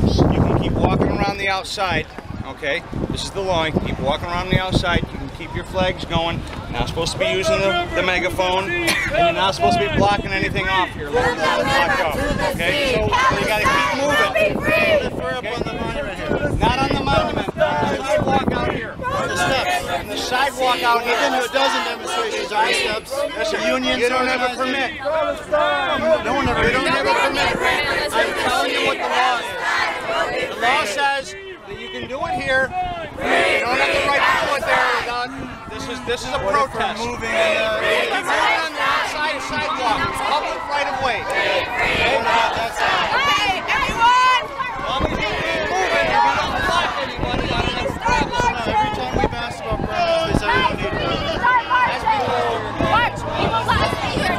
You can keep walking around the outside. Okay, this is the law. You can keep walking around the outside. You can keep your flags going. You're not supposed to be using the megaphone, and you're not supposed to be blocking anything off here. Let them block off. Okay, so you got to keep moving. Okay? Not on the monument. On the sidewalk out here. On the steps. On the sidewalk out here. We've been to a dozen demonstrations on the steps. Listen, unions don't have a permit. No one ever. They don't have a permit. I'm telling you what the law is. The law says that you can do it here. You don't have the right to do it there. This is a protest. Keep moving on the outside sidewalk. Public right of way. Hey, everyone! As long as you keep moving, you don't block anybody. That's the problem. Every time we've asked about permits, they say we don't need permits. Watch, people last year.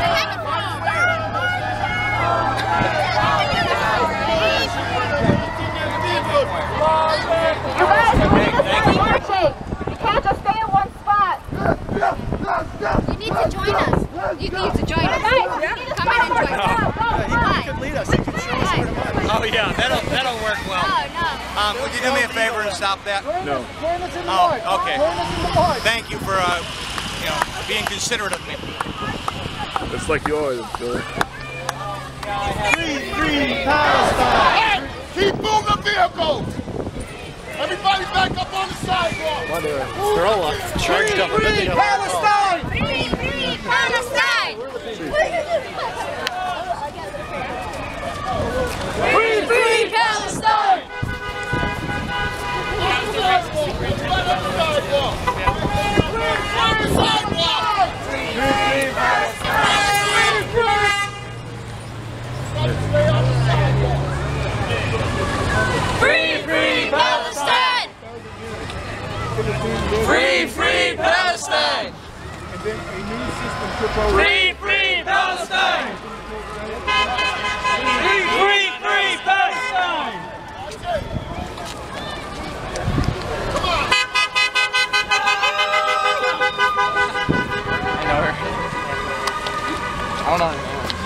You guys, you can't just stay in one spot. You need to join us. You need to join us. Come in and join us. He could lead us. He could show us where to march. Oh yeah, that'll work well. No. Would you do me a favor and stop that? No. Oh, okay. Thank you for being considerate of me. It's like yours, Billy. Free Palestine! Keep moving vehicles! Everybody back up on the sidewalk! Well, they're all charged up. Free Palestine! Free Palestine! Free Palestine! Free Palestine! Free Palestine! Free Palestine! Free Palestine! I don't know.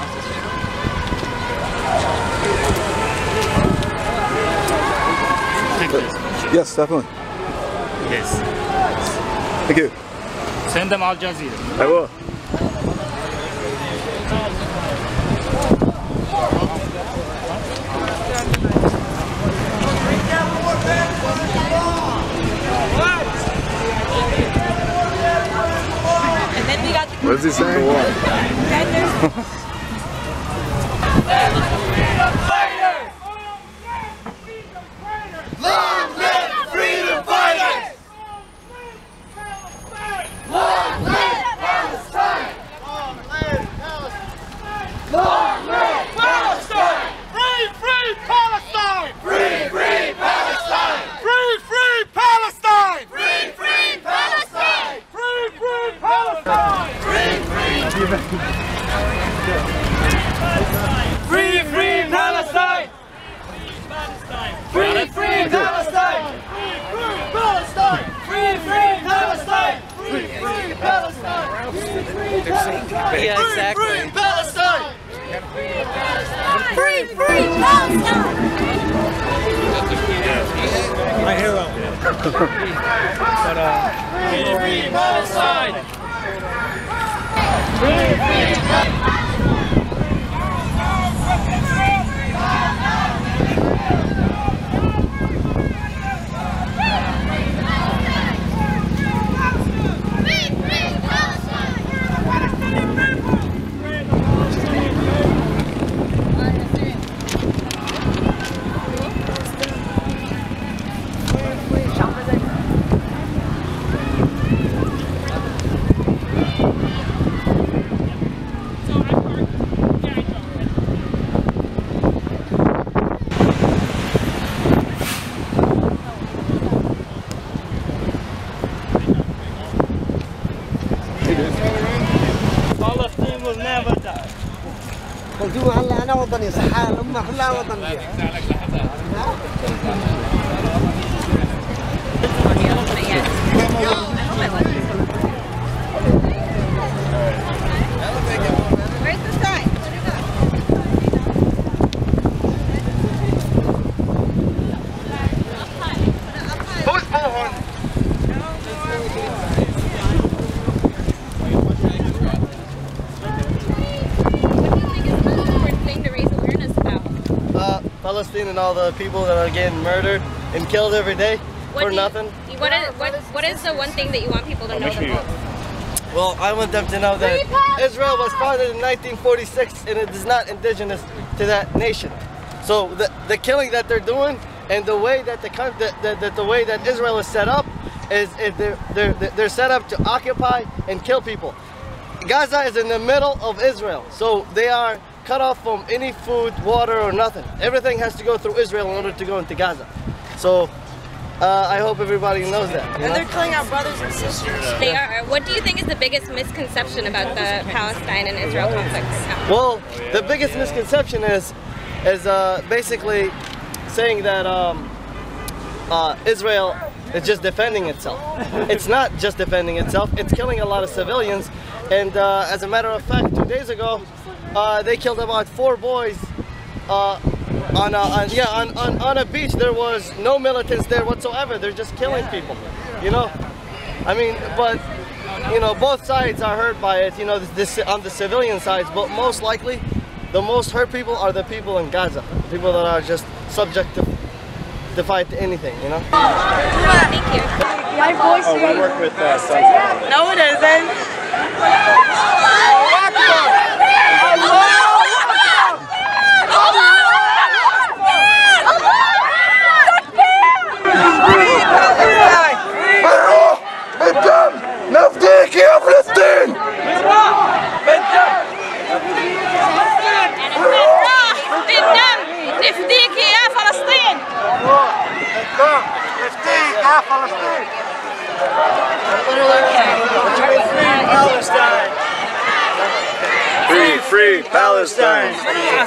Yes, definitely. Yes. Thank you. Send them Al Jazeera. I will. And then we got the What is he saying? Long live freedom fighters! Long live Palestine! Long live Palestine! Free Palestine! Free Palestine! Free Palestine! Free Palestine! Free Palestine! Free Palestine! Free Palestine! Free Palestine! Free Palestine! Yeah, exactly. Free Palestine! Free Palestine! My hero. Free Palestine! Palestine will never die. قلتوا هلا أنا وطني صح الأمة كلها وطنية. Where's the sign? Put it up. Palestine and all the people that are getting murdered and killed every day for nothing. What is the one thing that you want people to know the most? Well, I want them to know that Israel was founded in 1946 and it is not indigenous to that nation. So the killing that they're doing and the way that the way that Israel is set up is they're set up to occupy and kill people. Gaza is in the middle of Israel, so they are cut off from any food, water, or nothing. Everything has to go through Israel in order to go into Gaza. So I hope everybody knows that. And they're killing our brothers and sisters. They are. What do you think is the biggest misconception about the Palestine and Israel conflict? Well, the biggest misconception is basically saying that Israel is just defending itself. It's not just defending itself. It's killing a lot of civilians. And as a matter of fact, 2 days ago, they killed about 4 boys on a beach. There was no militants there whatsoever. They're just killing people, you know. I mean, but you know, both sides are hurt by it. You know, this on the civilian sides, but most likely, the most hurt people are the people in Gaza, people that are just subject to fight anything, you know. Thank you. My voice. Oh, we work with No, it isn't. نفديك يا فلسطين بالدم نفديك يا فلسطين نفديك يا فلسطين. Free, free Palestine.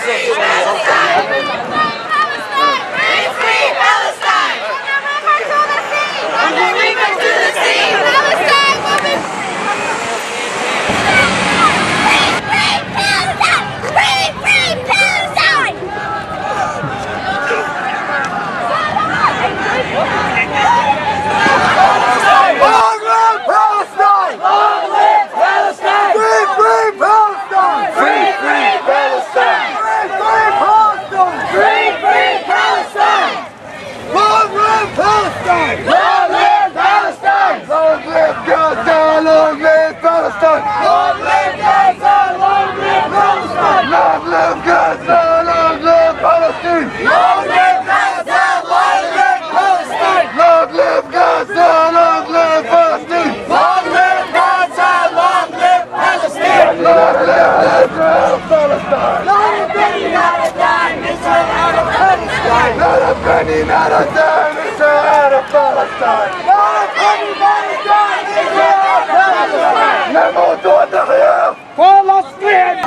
نموت ونحيا فلسطين.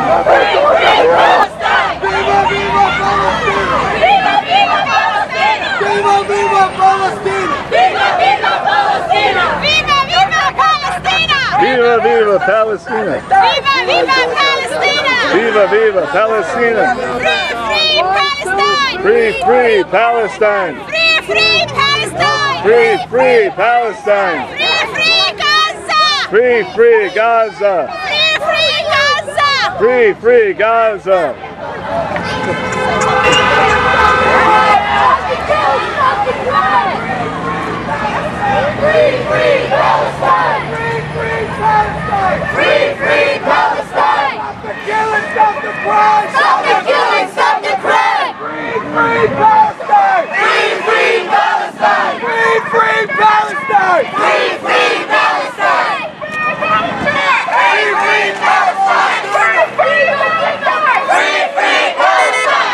Viva, viva Palestina! Viva, viva Palestina! Viva, viva Palestina! Free, free Palestine! Free, free Palestine! Free, free Palestine! Free, free Gaza! Free, free Gaza! Free, free Gaza! Free, free Palestine! Free, free Palestine! Free, free Palestine! Stop the killing, stop the crime! Stop the killing, stop the crime! Free, free Palestine! Free, free Palestine! Free, free Palestine! Free, free Palestine! Free, free Palestine! Free, free Palestine! Free, free Palestine!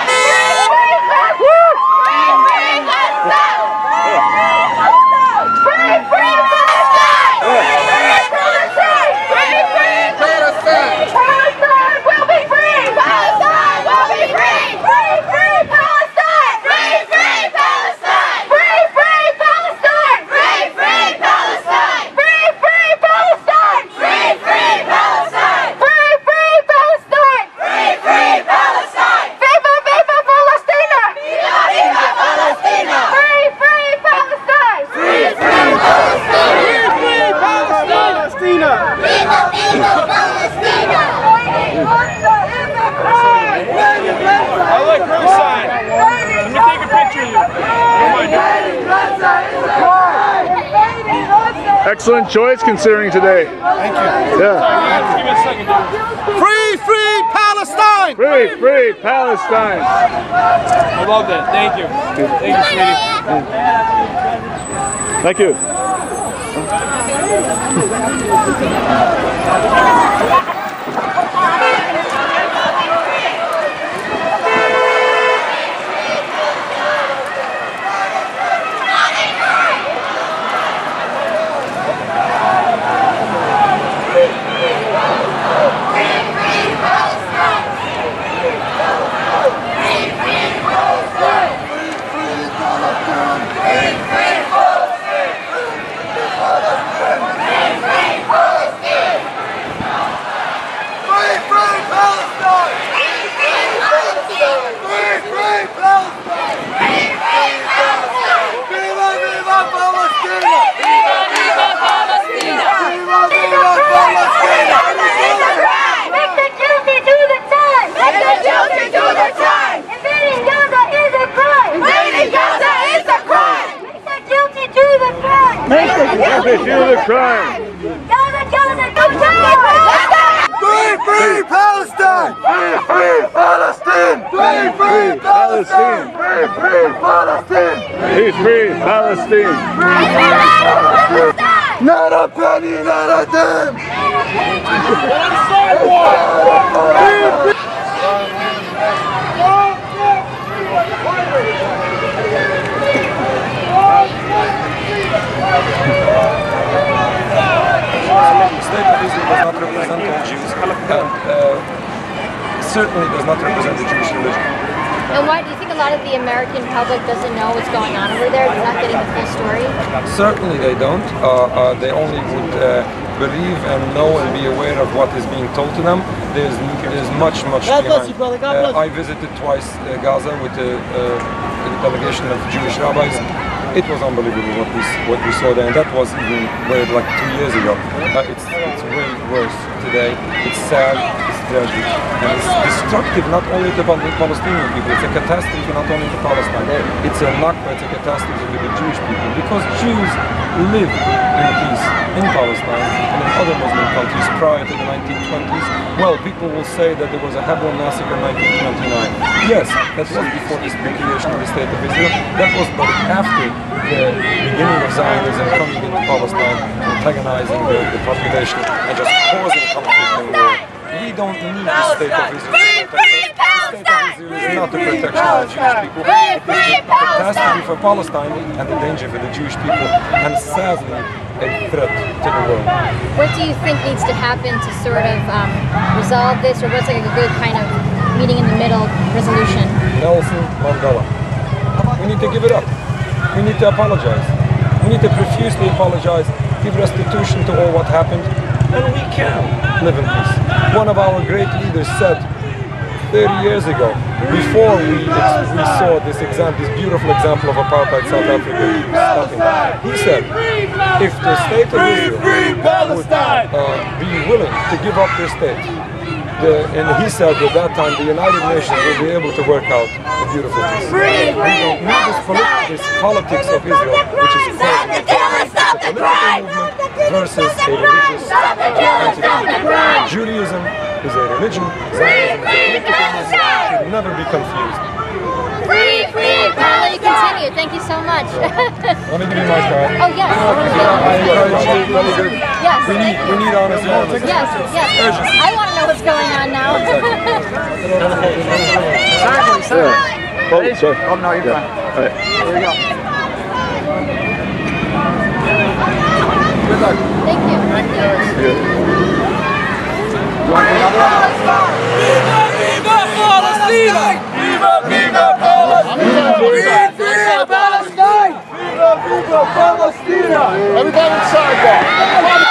Free Excellent choice considering today. Thank you. Yeah. Free, free Palestine! Free, free Palestine. I love that. Thank you. Thank you, sweetie. Thank you. Guilty to the crime. Free, free Palestine! Free, free Palestine! Free, free Palestine! Free, free Palestine! Free, free Palestine. Not a penny, not a dime! The state of Israel does not represent all Jews, and certainly does not represent the Jewish religion. And why do you think a lot of the American public doesn't know what's going on over there? They're not getting the full story? Certainly they don't. They only would believe and know and be aware of what is being told to them. There's much behind. I visited twice Gaza with a delegation of Jewish rabbis. It was unbelievable what we saw there, and that was even like 2 years ago. It's way worse today. It's sad, it's tragic, and it's destructive not only to the Palestinian people. It's a catastrophe not only to Palestine. It's a nakba, it's a catastrophe to the Jewish people, because Jews live in peace in Palestine and in other Muslim countries prior to the 1920s. Well, people will say that there was a Hebron massacre in 1929. Yes, that was before the creation of the State of Israel. That was but after the beginning of Zionism coming into Palestine, antagonizing the population and just causing conflict in the world. We don't need the State of Israel to protect us. The State of Israel is not the protection of the Jewish people. It is the catastrophe for Palestine and the danger for the Jewish people, and sadly a threat to the world. What do you think needs to happen to sort of resolve this, or what's like a good kind of meeting in the middle resolution? Nelson Mandela. We need to give it up. We need to apologize. We need to profusely apologize, give restitution to all what happened, and we can live in peace. One of our great leaders said 30 years ago, before we saw this beautiful example of apartheid South Africa stopping, he said, if the State of Israel would be willing to give up their state, and he said at that time the United Nations will be able to work out a beautiful peace. We don't need this politics of Israel, which is a political movement versus a religious entity. Judaism is a religion, Zionism is a political movement, should never be confused. Free, free, let me continue. Thank you so much. Let me give you my card. Oh, yes. I encourage you, very good. Yes. We need honest moments. Yes, yes. I want to know what's going on now. Sorry. Oh, sorry. Oh, no, you're fine. All right. Here we go. Good luck. Thank you. Thank you. You want another one? Viva, viva Palestine! Viva, viva Palestine! Viva, viva Palestine! Viva, viva Palestine! Everybody inside there.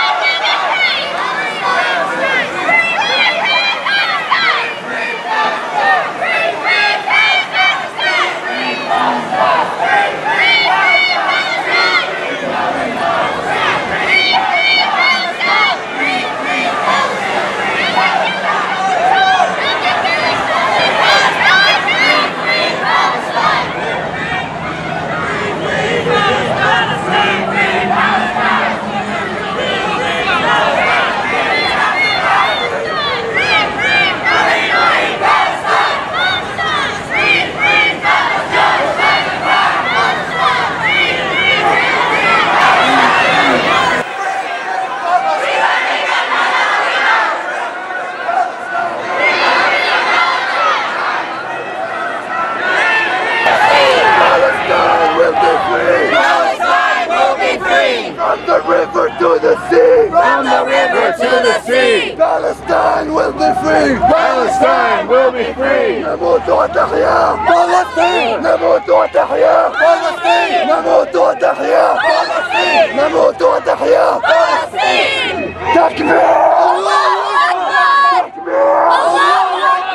free! Palestine will be free! Palestine will be free! نموت وتحيا فلسطين! نموت وتحيا فلسطين! نموت وتحيا فلسطين! نموت وتحيا فلسطين! تكبير! الله أكبر! تكبير! الله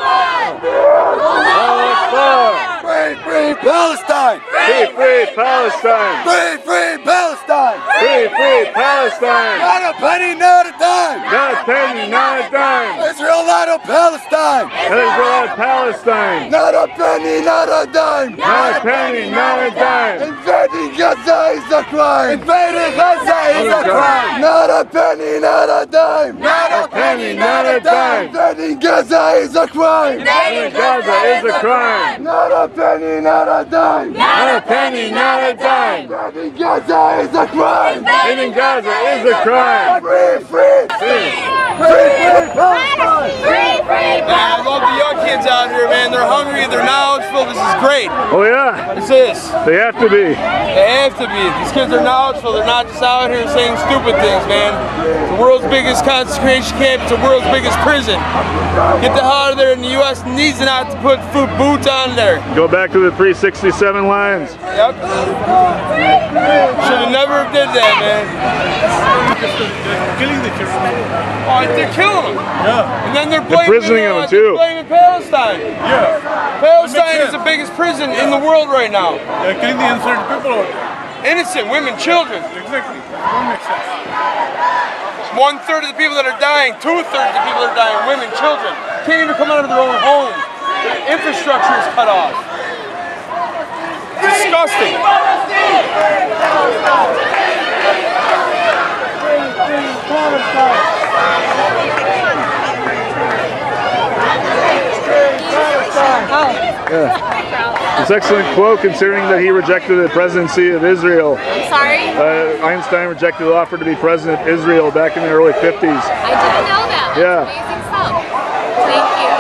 أكبر! Free, free Palestine! Free, free Palestine! Free, free Palestine! Free, free Palestine! Not a penny, not a dime! Not a penny, not a dime! Israel, not a Palestine! Israel, Palestine! Not a penny, not a dime! Not a penny, not a dime! Invading Gaza is a crime! Invading Gaza is a crime! Not a penny, not a dime! Not a penny, not a dime! Invading Gaza is a crime! Invading Gaza is a crime! Not a penny, not a dime! Not a penny, not a dime! Invading Gaza is a crime! Invading Gaza is a crime! Free, free, free! Free, free Palestine! Free, free, Man, I love the young kids out here, man. They're hungry, they're knowledgeable. This is great. Oh yeah, This is. they have to be. They have to be. These kids are knowledgeable. They're not just out here saying stupid things, man. It's the world's biggest concentration camp. It's the world's biggest prison. Get the hell out of there, and the U.S. needs not to put food boots on there. Go back to the 367 lines. Yep. Should have never did that, man. Killing the children. Oh, they're killing them. Yeah. And then they're Imprisoning them, too. They're blaming Palestine. Yeah. Palestine is the biggest prison in the world right now. They're killing the innocent people. Innocent women, children. Exactly. That makes sense. 1/3 of the people that are dying, 2/3 of the people that are dying, women, children. Can't even come out of their own home. Their infrastructure is cut off. Disgusting. Yeah. It's an excellent quote considering that he rejected the presidency of Israel. I'm sorry? Einstein rejected the offer to be president of Israel back in the early 50s. I didn't know that. That's Yeah. amazing stuff. Thank you.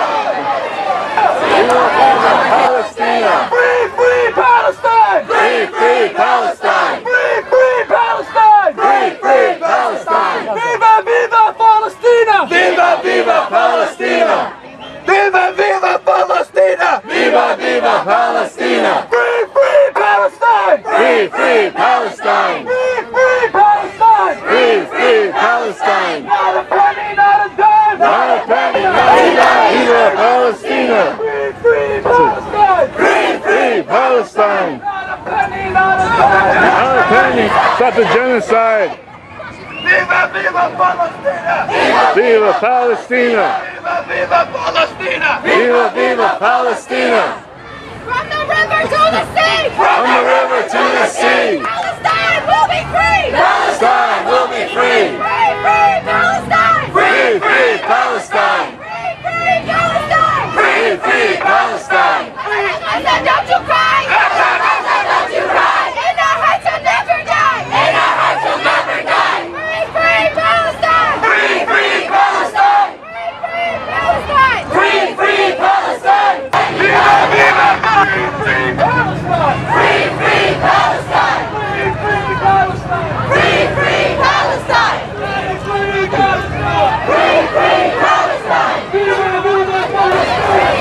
Palestine! Free, free Palestine! Free, free Palestine! Free, free Palestine! Free, free Palestine! Viva, viva Palestina! Viva, viva Palestina! Viva, viva Palestina! Viva, viva Palestina! Free, free Palestine! Free, free Palestine! Free, free Palestine! Free, free Palestine! Not a penny, not a dime! Not a penny, not a dime! Viva Palestina! Free, free Palestine! Free, free Palestine! Not a penny, not a dime! Not a penny! Stop the genocide! Viva, viva Palestina! Viva Palestina! Viva, viva Palestina! Viva, viva Palestina! From the river to the sea! From the river to the sea! Palestine will be free! Palestine will be free! Free, free Palestine! Free, free Palestine! Free, free Palestine! Free, free Palestine! I said, don't you cry! I said, don't you cry! In our hearts you'll never die! In our hearts you'll never die! Free, free Palestine! Free, free Palestine! Free, free Palestine! Free, free Palestine! Viva, viva free, free Palestine! Free, free Palestine! Free, free Palestine! Free, free Palestine! Free, free Palestine! Free, free Palestine! Viva, viva Palestine!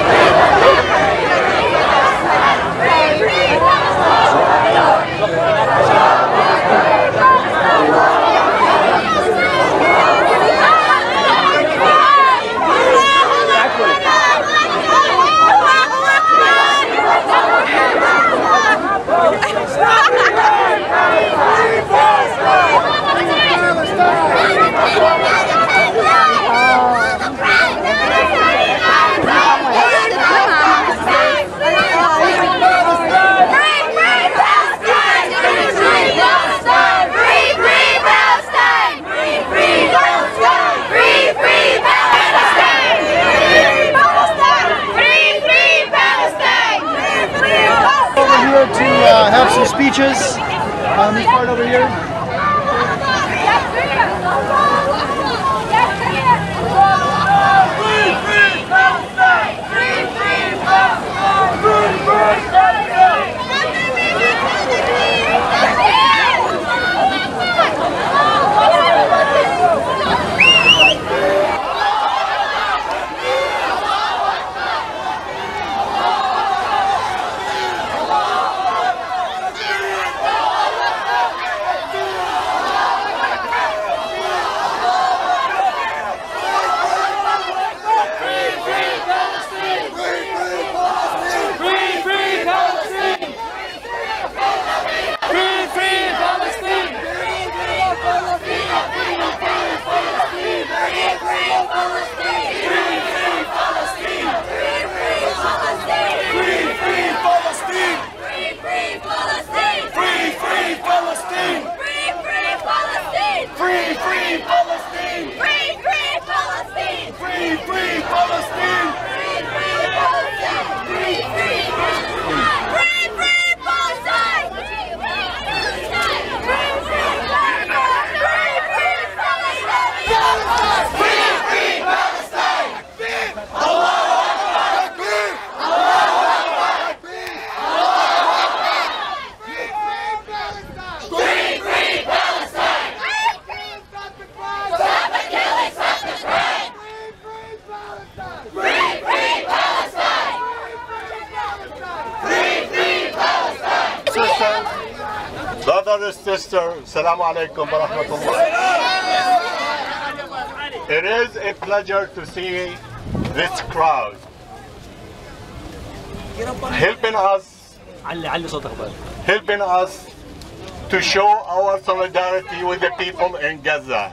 Have some speeches on this part over here. sisters, brothers and sisters, Assalamu alaikum wa rahmatullah. It is a pleasure to see this crowd helping us to show our solidarity with the people in Gaza.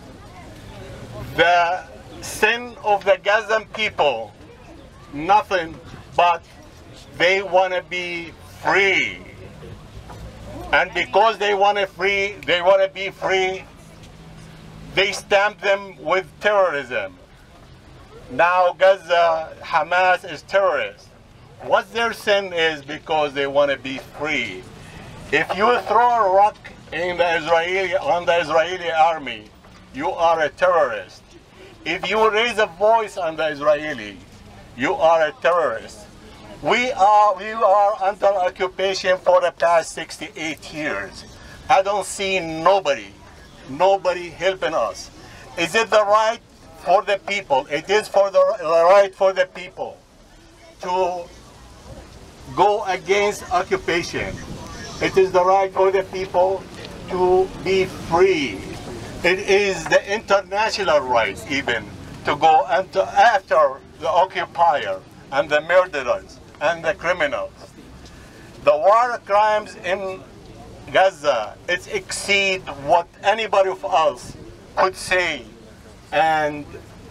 The sin of the Gazan people, nothing but they want to be free. And because they want to be free, they stamp them with terrorism. Now Gaza, Hamas is terrorist. What their sin is because they want to be free. If you throw a rock on the Israeli army, you are a terrorist. If you raise a voice on the Israeli, you are a terrorist. We are under occupation for the past 68 years. I don't see nobody helping us. Is it the right for the people? It is for the right for the people to go against occupation. It is the right for the people to be free. It is the international right even to go after the occupier and the murderers and the criminals. The war crimes in Gaza, it exceeds what anybody of us could say and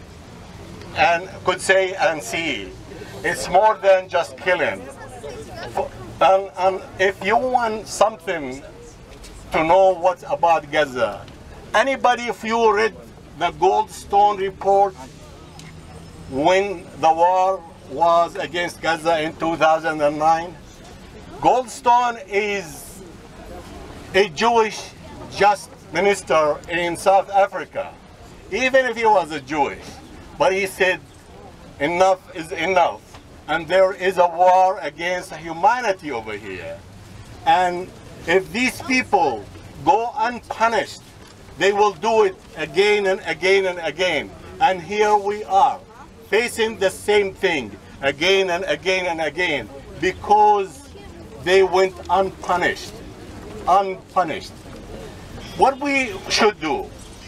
see. It's more than just killing. And if you want something to know what's about Gaza, anybody, if you read the Goldstone report when the war was against Gaza in 2009, Goldstone is a Jewish just minister in South Africa, even if he was a Jewish. But he said, enough is enough. And there is a war against humanity over here. And if these people go unpunished, they will do it again and again and again. And here we are, facing the same thing again and again and again, because they went unpunished. What we should do,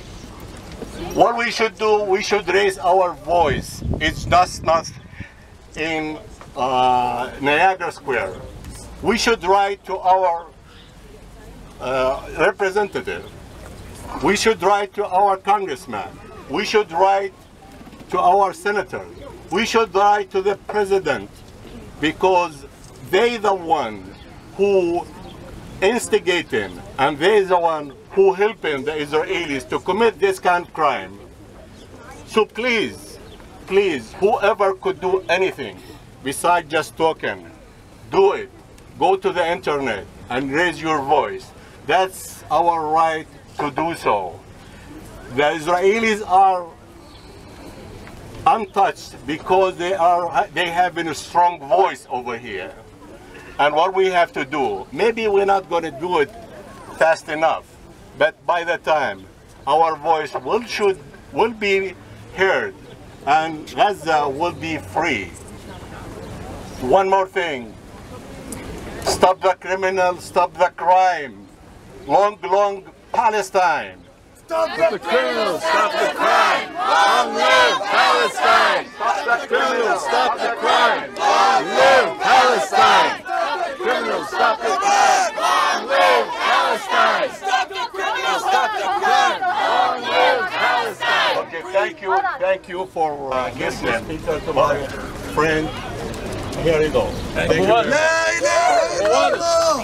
we should raise our voice. It's just not in Niagara Square. We should write to our representative. We should write to our congressman. We should write to our senator. We should write to the president, because they the one who instigating and they the one who helping the Israelis to commit this kind of crime. So please, whoever could do anything besides just talking, do it. Go to the internet and raise your voice. That's our right to do so. The Israelis are untouched because they have a strong voice over here. And what we have to do, maybe we're not going to do it fast enough, but by the time our voice will be heard and Gaza will be free. One more thing, stop the criminal, stop the crime. Long Palestine. Stop the criminals, stop the crime. Long live Palestine. Stop the criminals, stop the crime. Long live Palestine. Stop the criminals, stop the crime. Long live Palestine. Stop the criminals, stop the crime. Long live Palestine. Okay, thank you for listening to my friend. Here you go. Thank you. La ilaha illallah.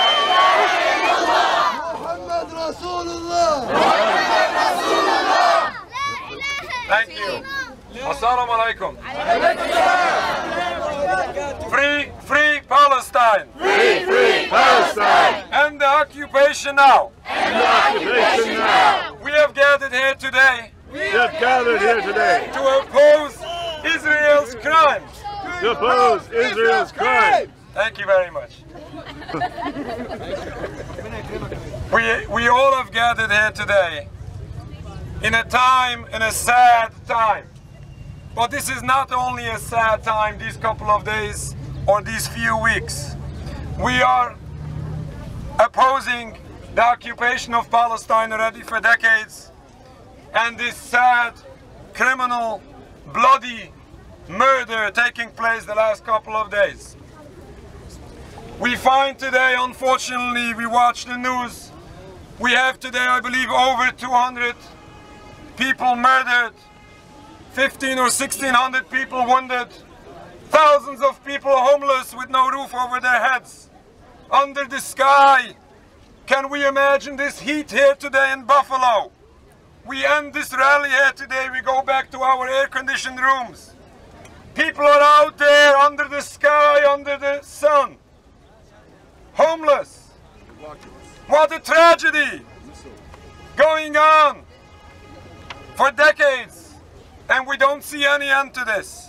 Muhammad Rasulullah. Thank you. Assalamu alaikum. Free Palestine. Free Palestine. End the occupation now. End the occupation now. We have gathered here today. To oppose Israel's crimes. To oppose Israel's crime. Thank you very much. We all have gathered here today in a sad time. But this is not only a sad time, these couple of days or these few weeks. We are opposing the occupation of Palestine already for decades, and this sad, criminal, bloody murder taking place the last couple of days. We find today, unfortunately, we watch the news, we have today, I believe, over 200 people murdered, 15 or 1600 people wounded, thousands of people homeless with no roof over their heads, under the sky. Can we imagine this heat here today in Buffalo? We end this rally here today, we go back to our air-conditioned rooms. People are out there under the sky, under the sun, homeless. What a tragedy going on for decades, and we don't see any end to this.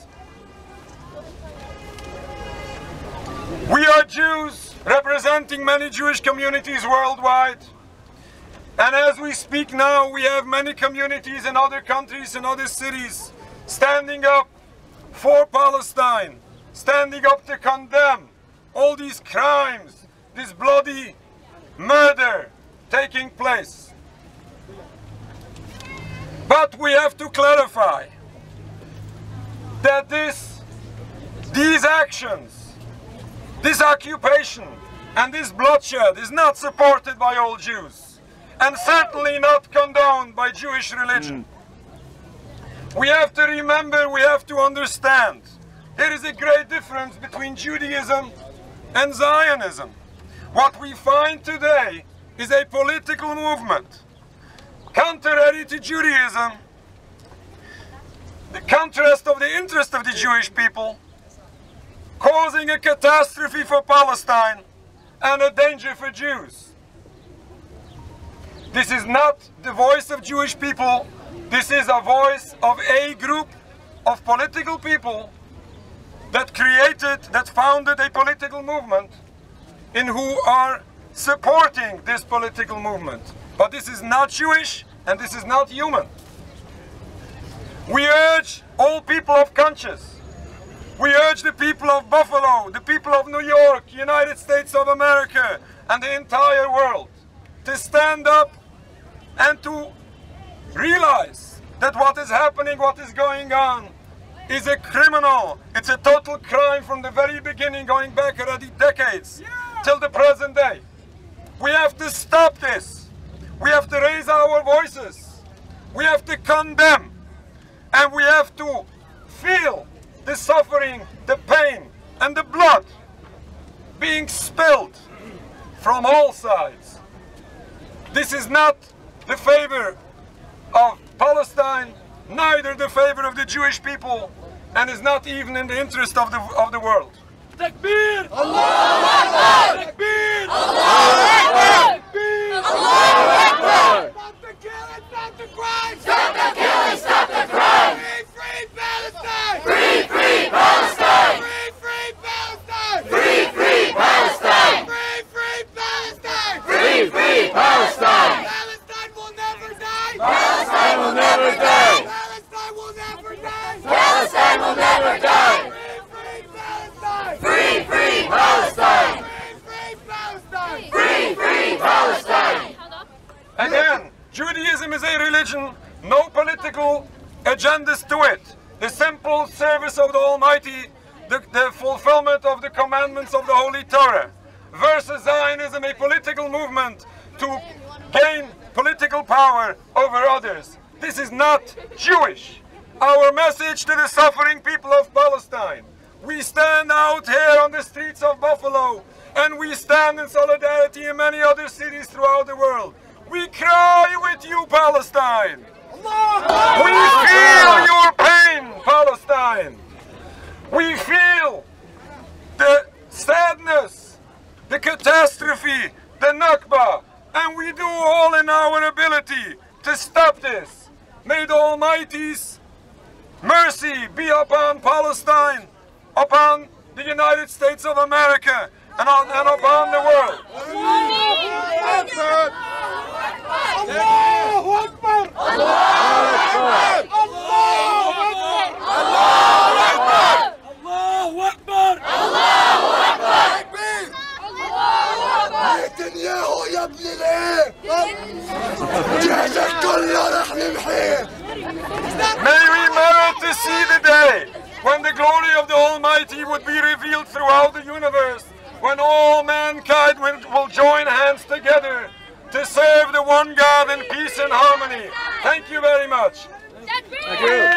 We are Jews representing many Jewish communities worldwide, and as we speak now, we have many communities in other countries and other cities standing up for Palestine, standing up to condemn all these crimes, this bloody murder taking place. But we have to clarify that these actions, this occupation and this bloodshed is not supported by all Jews, and certainly not condoned by Jewish religion. We have to remember, we have to understand, there is a great difference between Judaism and Zionism. What we find today is a political movement, contrary to Judaism, the contrast of the interest of the Jewish people, causing a catastrophe for Palestine and a danger for Jews. This is not the voice of Jewish people, this is a voice of a group of political people that founded a political movement and who are supporting this political movement. But this is not Jewish and this is not human. We urge all people of conscience, we urge the people of Buffalo, the people of New York, United States of America, and the entire world to stand up and to realize that what is happening, what is going on, is a criminal. It's a total crime from the very beginning, going back already decades, till the present day. We have to stop this. We have to raise our voices. We have to condemn. And we have to feel the suffering, the pain, and the blood being spilled from all sides. This is not the favor of Palestine, neither the favor of the Jewish people, and is not even in the interest of the world. Takbir! Allahu Akbar! Takbir! Allahu Akbar! Takbir! Allahu Akbar! Stop the killing, stop the crime! Stop the killing, stop the crime! Free, free Palestine! Free, free Palestine! Free, free Palestine! Free, free Palestine! Free, free Palestine! Free, free Palestine! Palestine will never die! Palestine will never die! Palestine will never die! Palestine will never die! Free, free Palestine! Free, free Palestine! Free, free Palestine! Again, Judaism is a religion, no political agendas to it. The simple service of the Almighty, the fulfillment of the commandments of the Holy Torah, versus Zionism, a political movement to gain political power over others. This is not Jewish. Our message to the suffering people of Palestine: we stand out here on the streets of Buffalo, and we stand in solidarity in many other cities throughout the world. We cry with you, Palestine! We feel your pain, Palestine! We feel the sadness, the catastrophe, the Nakba, and we do all in our ability to stop this. May the Almighty's mercy be upon Palestine, upon the United States of America, and upon the world. Allahu Akbar! Allahu Akbar! Allahu Akbar! Allahu Akbar! Allahu Akbar! Allahu Akbar! نتنياهو يا ابن الايه؟ جهزك كله رح نمحيه. May we merit to see the day when the glory of the Almighty would be revealed throughout the universe, when all mankind will join hands together to serve the one God in peace and harmony. Thank you very much. Thank you.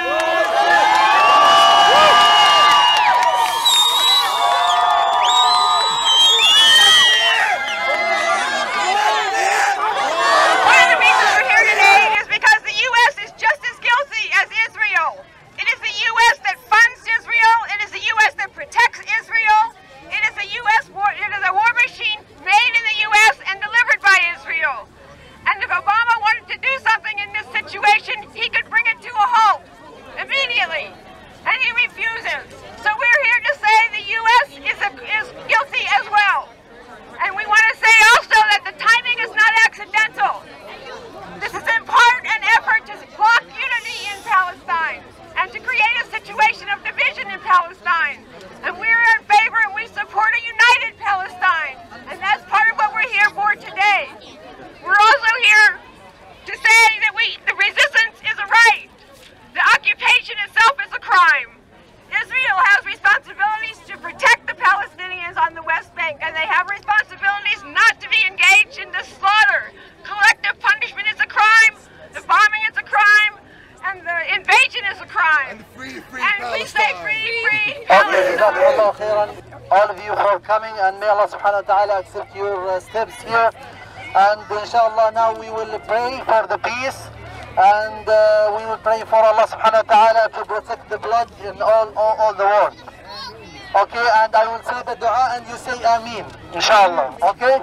Palestine. And we're in favor and we support a united Palestine. And that's part of what we're here for today. We're also here to say that the resistance is a right. The occupation itself is a crime. Israel has responsibilities to protect the Palestinians on the West Bank, and they have responsibilities not to be engaged in this slaughter. Collective punishment is a crime, the bombing is a crime, and the invasion is a crime. And we say free Palestine. All of you for coming, and may Allah subhanahu wa ta'ala accept your steps here. And inshallah now we will pray for the peace, and we will pray for Allah subhanahu wa ta'ala to protect the blood in all the world. Okay, and I will say the dua and you say Ameen, inshallah, okay?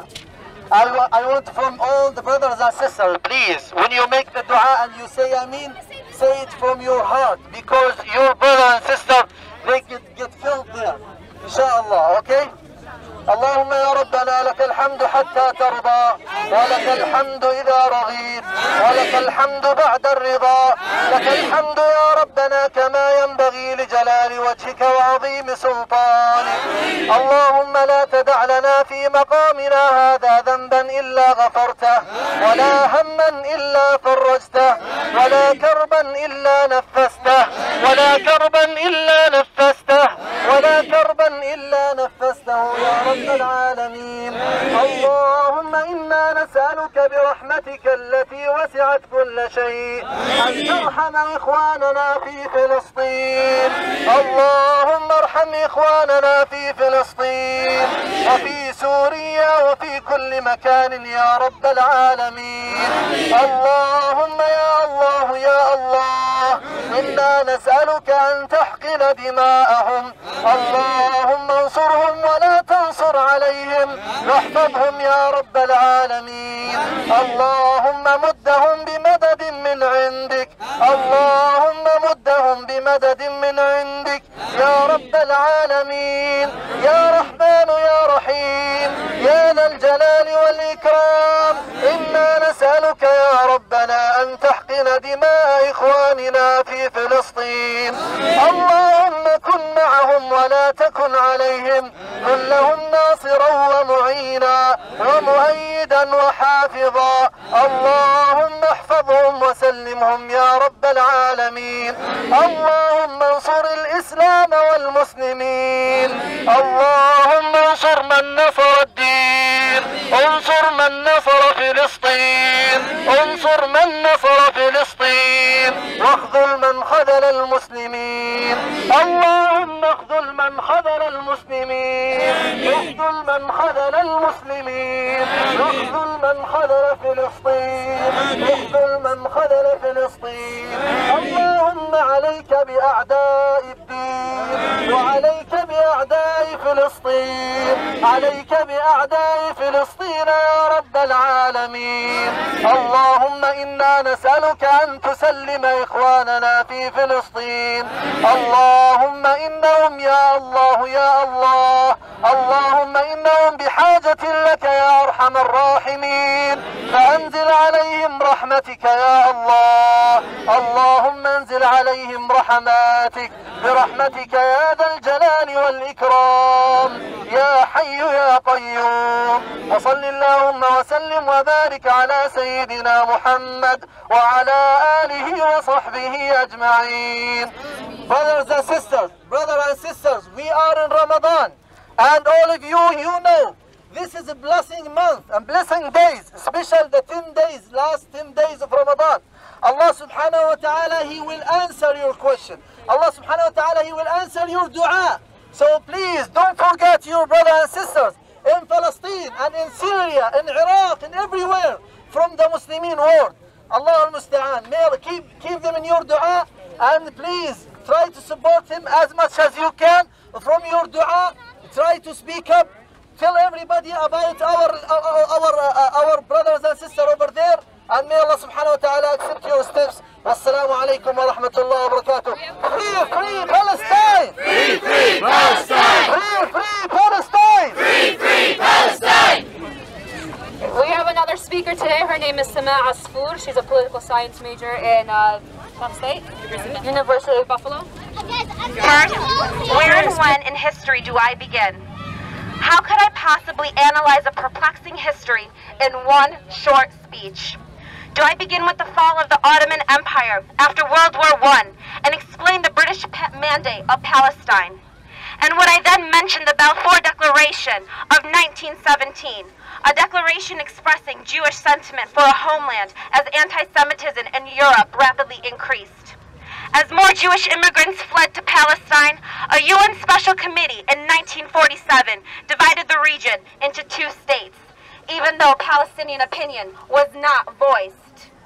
I want from all the brothers and sisters, please, when you make the dua and you say Ameen, say it from your heart, because your brother and sister, they get killed there, inshallah, okay? اللهم يا ربنا لك الحمد حتى ترضى ولك الحمد إذا رضيت ولك الحمد بعد الرضا لك الحمد يا ربنا كما ينبغي لجلال وجهك وعظيم سلطانك اللهم لا تدع لنا في مقامنا هذا ذنبا إلا غفرته ولا هما إلا فرجته ولا كربا إلا نفسته ولا كربا إلا نفسته ولا كربا إلا نفسته يا رب العالمين اللهم إنا نسألك برحمتك التي وسعت كل شيء أن ترحم إخواننا في فلسطين اللهم ارحم إخواننا في فلسطين وفي سوريا وفي كل مكان يا رب العالمين اللهم يا الله يا الله إنا نسألك أن تحقن دماءهم اللهم انصرهم ولا تنصر عليهم واحفظهم يا رب العالمين اللهم مدهم بمدد من عندك اللهم مدهم بمدد من عندك يا رب العالمين يا رحمن يا رحيم يا ذا الجلال والإكرام إنا نسألك يا ربنا أن تحقن دماء إخواننا في فلسطين اللهم كن معهم ولا تكن عليهم كن لهم ناصرا ومعينا ومؤيدا وحافظا اللهم احفظهم وسلمهم يا رب العالمين اللهم انصر الإسلام والمسلمين اللهم انصر من نصر الدين انصر من نصر فلسطين انصر من نصر فلسطين واخذل من خذل المسلمين اللهم اخذل من خذل المسلمين اخذل من خذل المسلمين اخذل من خذل فلسطين اخذل من خذل فلسطين اللهم عليك بأعداء الدين وعليك بأعداء فلسطين عليك بأعداء فلسطين يا رب العالمين اللهم إنا نسألك أن تسلم إخواننا في فلسطين اللهم إنهم يا الله يا الله اللهم إنهم بحاجة لك يا أرحم الراحمين، فأنزل عليهم رحمتك يا الله. اللهم انزل عليهم رحماتك برحمتك يا ذا الجلال والإكرام يا حي يا قيوم. وصل اللهم وسلم وبارك على سيدنا محمد وعلى آله وصحبه أجمعين. Brothers and sisters, we are in Ramadan, and all of you, you know, this is a blessing month and blessing days, especially the 10 days, last 10 days of Ramadan. Allah subhanahu wa ta'ala, He will answer your question. Allah subhanahu wa ta'ala, He will answer your dua. So please don't forget your brothers and sisters in Palestine and in Syria, in Iraq, and everywhere from the Muslimin world. Allah al-Musta'an. Keep them in your dua, and please try to support him as much as you can from your dua. Try to speak up. Tell everybody about our brothers and sisters over there. And may Allah subhanahu wa ta'ala accept your steps. Wassalamu alaikum wa rahmatullahi wa barakatuh. Free Palestine! Free Palestine! Free Palestine! Free Palestine! We have another speaker today. Her name is Semi-Unedited. She's a political science major in State University of Buffalo. First, where and when in history do I begin? How could I possibly analyze a perplexing history in one short speech? Do I begin with the fall of the Ottoman Empire after World War I and explain the British mandate of Palestine? And would I then mention the Balfour Declaration of 1917, a declaration expressing Jewish sentiment for a homeland as anti-Semitism in Europe rapidly increased? As more Jewish immigrants fled to Palestine, a UN Special Committee in 1947 divided the region into 2 states, even though Palestinian opinion was not voiced.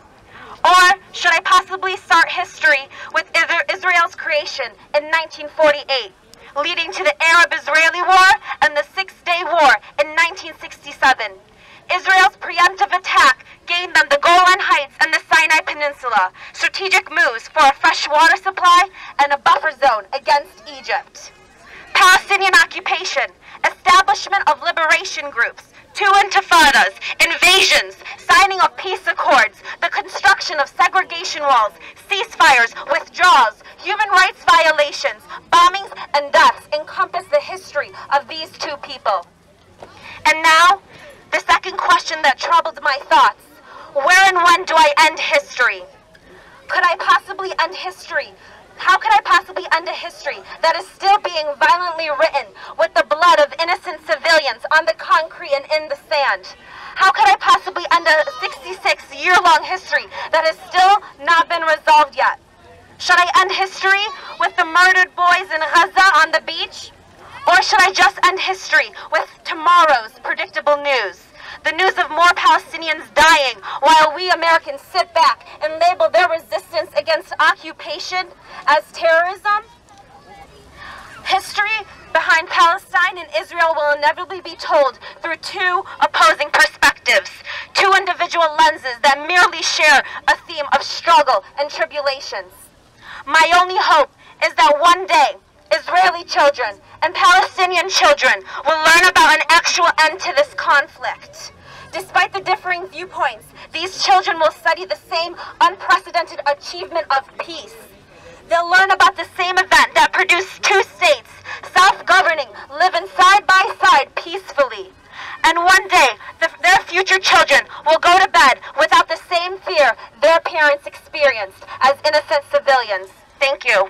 Or should I possibly start history with Israel's creation in 1948, leading to the Arab-Israeli War and the Six-Day War in 1967. Israel's preemptive attack gained them the Golan Heights and the Sinai Peninsula, strategic moves for a fresh water supply and a buffer zone against Egypt. Palestinian occupation, establishment of liberation groups, 2 intifadas, invasions, signing of peace accords, the construction of segregation walls, ceasefires, withdrawals, human rights violations, bombings, and deaths encompass the history of these 2 people. And now, the second question that troubled my thoughts: where and when do I end history? Could I possibly end history? How could I possibly end a history that is still being violently written with the blood of innocent civilians on the concrete and in the sand? How could I possibly end a 66-year-long history that has still not been resolved yet? Should I end history with the murdered boys in Gaza on the beach? Or should I just end history with tomorrow's predictable news? The news of more Palestinians dying while we Americans sit back and label their resistance against occupation as terrorism? History behind Palestine and Israel will inevitably be told through 2 opposing perspectives, 2 individual lenses that merely share a theme of struggle and tribulations. My only hope is that one day, Israeli children and Palestinian children will learn about an actual end to this conflict. Despite the differing viewpoints, these children will study the same unprecedented achievement of peace. They'll learn about the same event that produced 2 states, self-governing, living side by side peacefully. And one day, their future children will go to bed without the same fear their parents experienced as innocent civilians. Thank you.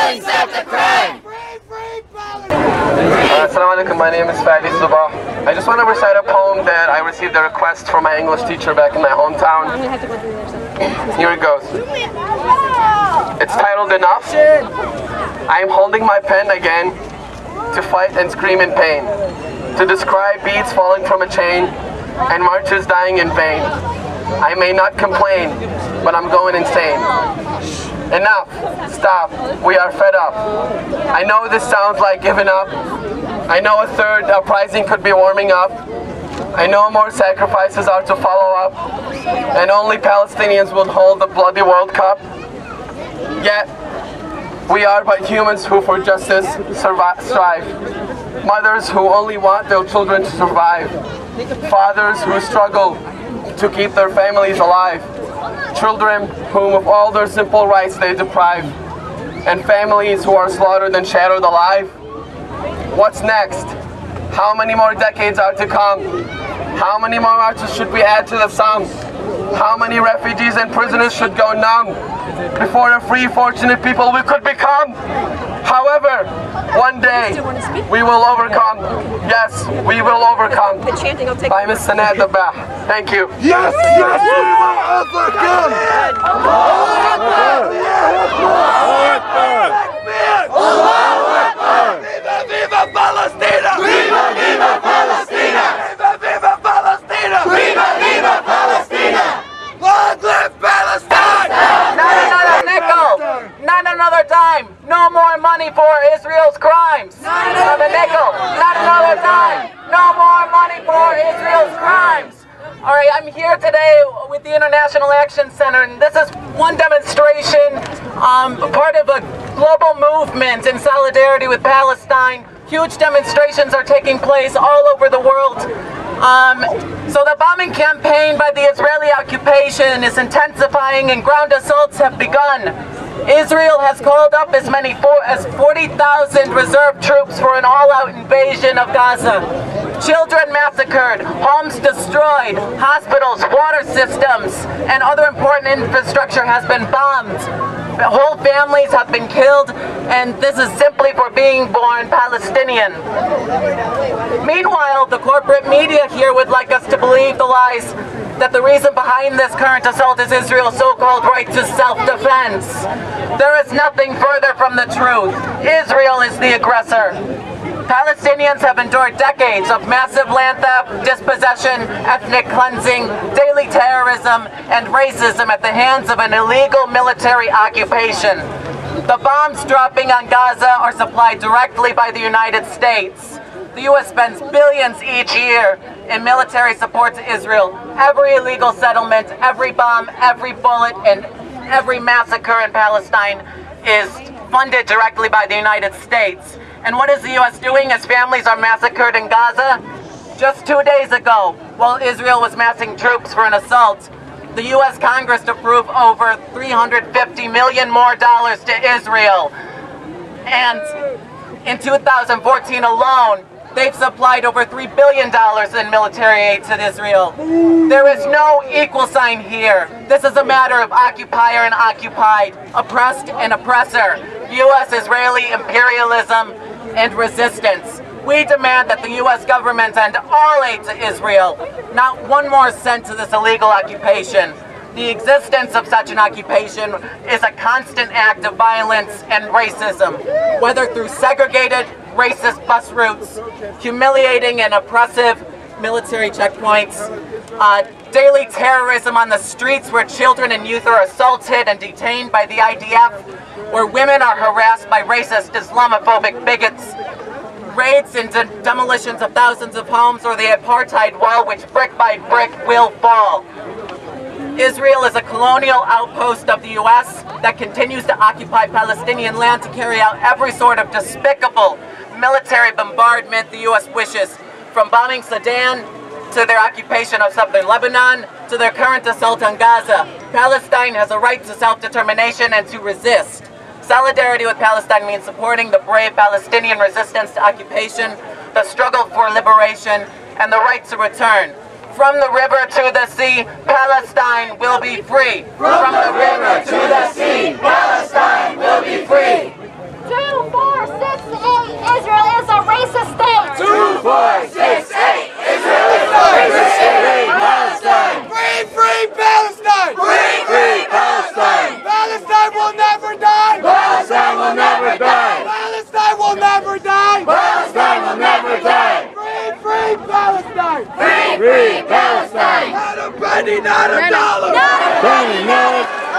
My name is Fadi Subah. I just want want to recite a poem that I received a request from my English teacher back in my hometown. Here it goes. It's titled Enough. I am holding my pen again to fight and scream in pain, to describe beads falling from a chain and marchers dying in vain. I may not complain, but I'm going insane. Enough. Stop. We are fed up. I know this sounds like giving up. I know a third uprising could be warming up. I know more sacrifices are to follow up, and only Palestinians will hold the bloody World Cup. Yet, we are but humans who for justice strive. Mothers who only want their children to survive. Fathers who struggle to keep their families alive. Children whom of all their simple rights they deprive. And families who are slaughtered and shattered alive. What's next? How many more decades are to come? How many more marches should we add to the sum? How many refugees and prisoners should go numb before the free, fortunate people we could become? However, one day we will overcome. Yes, we will overcome. By Miss Sanad Dabah. Thank you. Yes, yes, we will overcome. Viva, viva Palestina! Viva, viva Palestina! Viva, viva Palestina! Viva, viva Palestina! Long live Palestine! Not another nickel! Not another dime! No more money for Israel's crimes! Not another nickel! Not another dime! No more money for Israel's crimes! Alright, I'm here today with the International Action Center, and this is one demonstration, part of a global movement in solidarity with Palestine. Huge demonstrations are taking place all over the world. So the bombing campaign by the Israeli occupation is intensifying and ground assaults have begun. Israel has called up as many as 40,000 reserve troops for an all-out invasion of Gaza. Children massacred, homes destroyed, hospitals, water systems, and other important infrastructure has been bombed. Whole families have been killed, and this is simply for being born Palestinian. Meanwhile, the corporate media here would like us to believe the lies that the reason behind this current assault is Israel's so-called right to self-defense. There is nothing further from the truth. Israel is the aggressor. Palestinians have endured decades of massive land theft, dispossession, ethnic cleansing, daily terrorism, and racism at the hands of an illegal military occupation. The bombs dropping on Gaza are supplied directly by the United States. The U.S. spends billions each year in military support to Israel. Every illegal settlement, every bomb, every bullet, and every massacre in Palestine is funded directly by the United States. And what is the U.S. doing as families are massacred in Gaza? Just 2 days ago, while Israel was massing troops for an assault, the U.S. Congress approved over $350 million more to Israel. And in 2014 alone, they've supplied over $3 billion in military aid to Israel. There is no equal sign here. This is a matter of occupier and occupied, oppressed and oppressor, U.S.-Israeli imperialism and resistance. We demand that the U.S. government end all aid to Israel, not one more cent to this illegal occupation. The existence of such an occupation is a constant act of violence and racism, whether through segregated, racist bus routes, humiliating and oppressive military checkpoints, daily terrorism on the streets where children and youth are assaulted and detained by the IDF, where women are harassed by racist Islamophobic bigots, raids and demolitions of thousands of homes, or the apartheid wall which brick by brick will fall. Israel is a colonial outpost of the U.S. that continues to occupy Palestinian land to carry out every sort of despicable military bombardment the U.S. wishes, from bombing Sudan to their occupation of southern Lebanon to their current assault on Gaza. Palestine has a right to self-determination and to resist. Solidarity with Palestine means supporting the brave Palestinian resistance to occupation, the struggle for liberation, and the right to return. From the river to the sea, Palestine will be free. From the river to the sea, Palestine will be free. 2468, Israel is a racist state. 2468, Israel never die! Palestine will never die! Palestine will never die! Palestine will never die! Free, free Palestine! Free, free Palestine! Not a penny, not a dollar! Penny, no.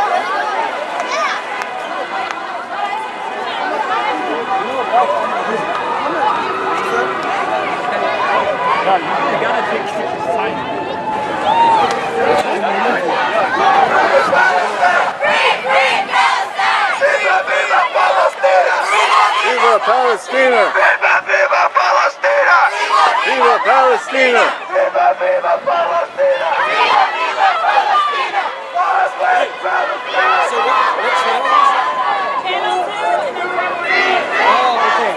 Viva Palestina! Viva, viva Palestina! Viva Palestina! Viva, viva Palestina! Viva, viva Palestina! So what channel is that? Channel 2! Oh, okay.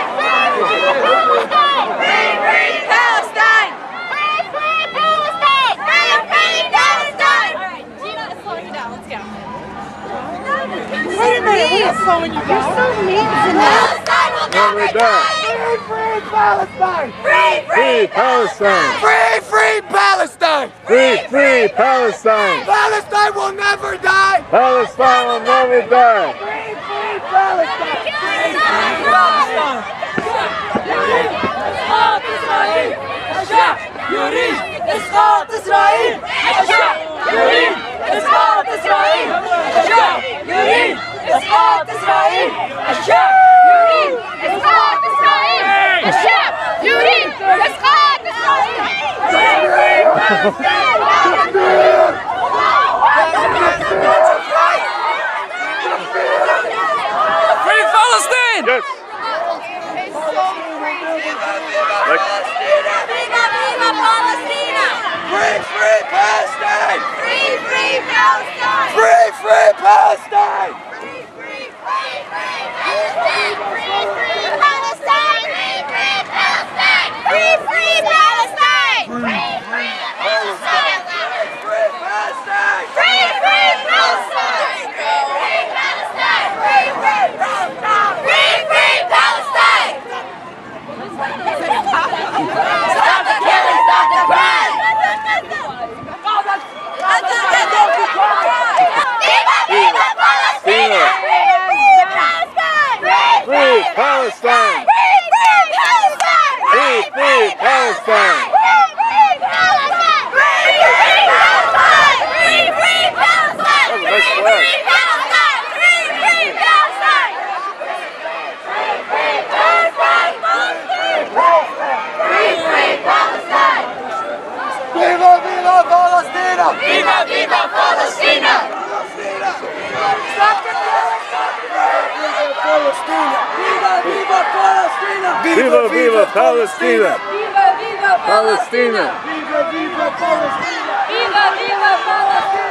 Free, free Palestine! Free, free Palestine! Free, free Palestine! Alright, Gina is slowing you down. Let's go. Wait a minute, we're slowing you down. You're so mean tonight. Palestine will never die! Free, free Palestine! Free, Free Palestine! free, free Palestine! Free, free Palestine! Palestine will never die! Palestine will never die! Free, free Palestine! إسقاط إسرائيل! الشعب يريد إسقاط إسرائيل! الشعب يريد إسقاط إسرائيل! الشعب يريد إسقاط إسرائيل! الشعب يريد إسقاط Free Palestine! Yes. Free, free Palestine! Free, free Palestine! Free, free Palestine! Free, free, free, free Palestine! Free, free Palestine! Free, free Palestine! Free, free Palestine! Free Palestine! Free, free Palestine! Free, free Palestine! Free, free Palestine! Stop the killing! Stop the crime! Viva Palestina! Free Palestine! Free Palestine! Free, free Palestine! Nice flag. Viva, viva Palestina! Viva, viva Palestina! Stop the killing! Palestina! Viva, viva Palestina! Viva, viva Palestina! Viva, viva Palestina! Viva, viva Palestina! Viva, viva Palestina!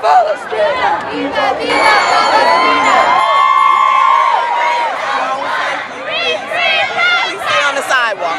Palestina! Viva, viva Palestina! Please stay on the sidewalk.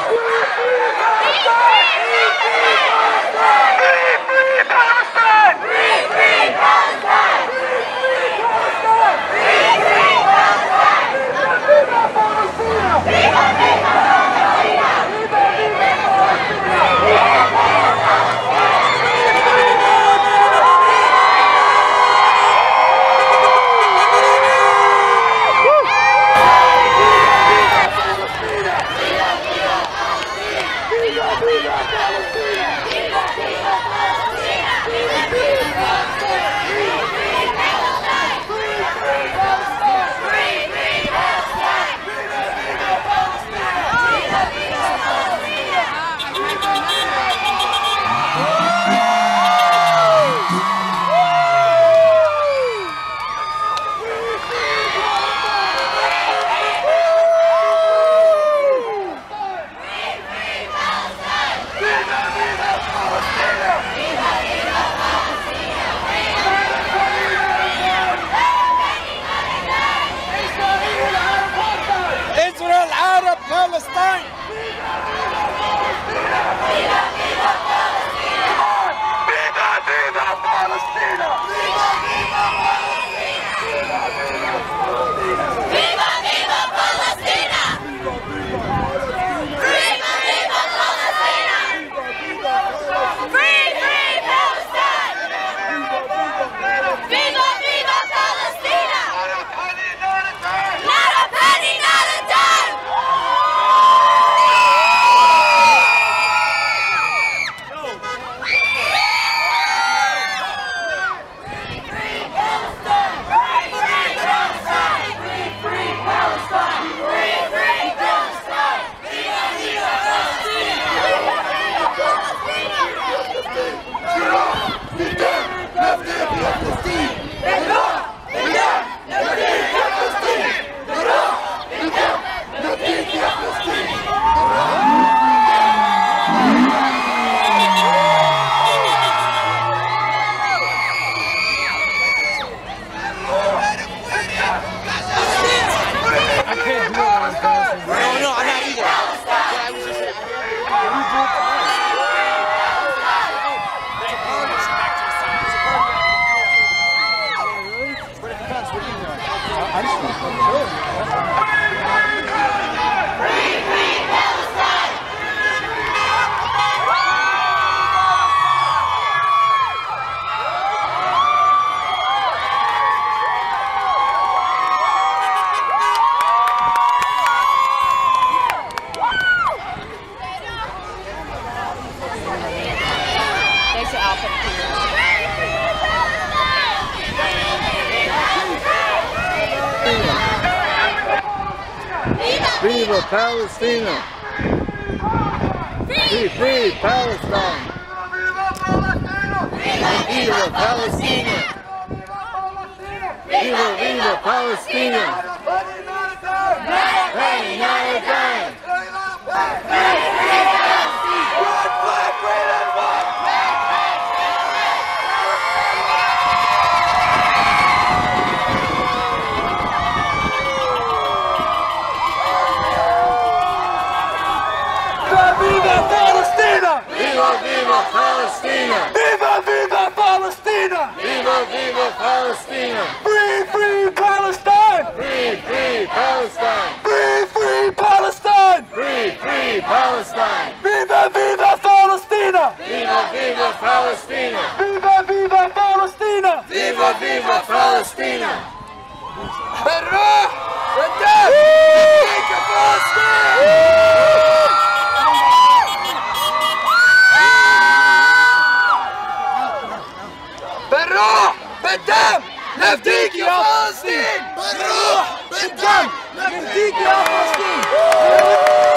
Palestine! Viva Palestina! Free, free Palestine! Viva Palestina! Viva, viva Palestina! Hey, not again! Viva Palestina! Viva, viva Palestina! Viva, viva Palestina! Viva, viva Palestina! Free, free Palestine! Free, free Palestine! Free, free Palestine! Free, free Palestine! Viva, viva Palestina! Viva, viva Palestina! Viva, viva Palestina! Viva, viva Palestina! بالروح والدم فيك فلسطين! بالروح بالدم نفديك يا فلسطين! بالروح بالدم نفديك يا فلسطين!